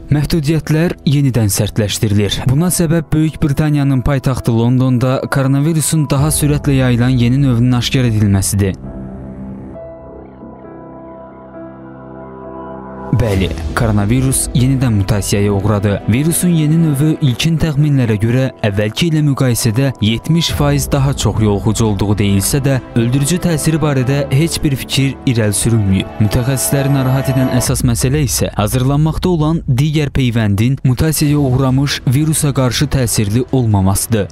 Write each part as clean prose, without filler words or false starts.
Məhdudiyyətlər yenidən sərtləşdirilir. Buna səbəb Böyük Britaniyanın paytaxtı Londonda koronavirusun daha sürətlə yayılan yeni növünün aşkar edilməsidir. Bəli, koronavirus yenidən mutasiyaya uğradı. Virusun yeni növü ilkin təxminlərə görə əvvəlki ilə müqayisədə 70% daha çox yoluxucu olduğu deyilsə də, öldürücü təsiri barədə heç bir fikir irəli sürülməyib. Mütəxəssisləri narahat edən əsas məsələ isə hazırlanmaqda olan digər peyvəndin mutasiyaya uğramış virusa qarşı təsirli olmamasıdır.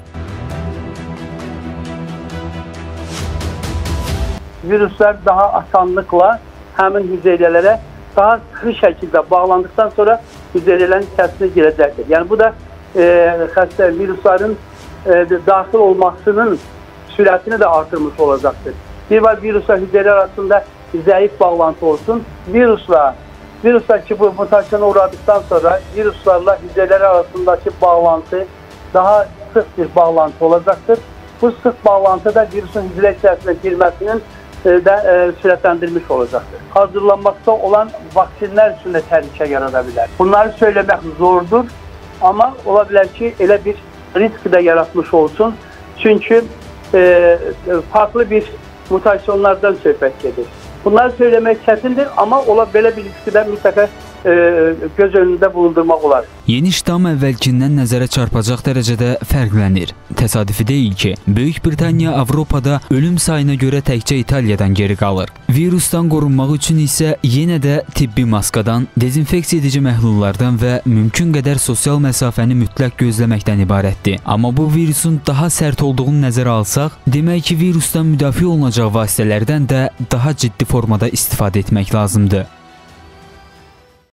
Viruslar daha asanlıqla həmin hüceyrələrə daha sıxı şəkildə bağlandıktan sonra hüceyrələrin içərisinə girəcəkdir. Yəni bu da xəstə virusların daxil olmasının sürətini də artırmış olacaqdır. Bir var virusla hüceyrə arasında zəif bağlantı olsun. Viruslar ki bu mutasyona uğradıktan sonra viruslarla hücrələr arasındakı bağlantı daha sıx bir bağlantı olacaqdır. Bu sıx bağlantı da virusun hücrə içərisinə girməsinin də sürətləndirmiş olacaqdır. Hazırlanmaqda olan vaksinlər üçün də təhlükə yarada bilər. Bunları söyləmək zordur, amma ola bilər ki, elə bir risk də yaratmış olsun. Çünki farklı bir mutasyonlardan söhbət gedir. Bunları söyləmək çətindir, amma belə bir riski də mütləqa göz önündə bulundurmaq olar. Yeni ştam əvvəlkindən nəzərə çarpacaq dərəcədə fərqlənir. Təsadüfi deyil ki, Böyük Britaniya Avropada ölüm sayına görə təkcə İtaliyadan geri qalır. Virusdan qorunmaq üçün isə yenə də tibbi maskadan, dezinfeksiya edici məhlullardan və mümkün qədər sosial məsafəni mütləq gözləməkdən ibarətdir. Amma bu virusun daha sərt olduğunu nəzərə alsaq, demək ki, virusdan müdafiə olunacaq vasitələrdən də daha ciddi formada istifadə etmək lazımdır.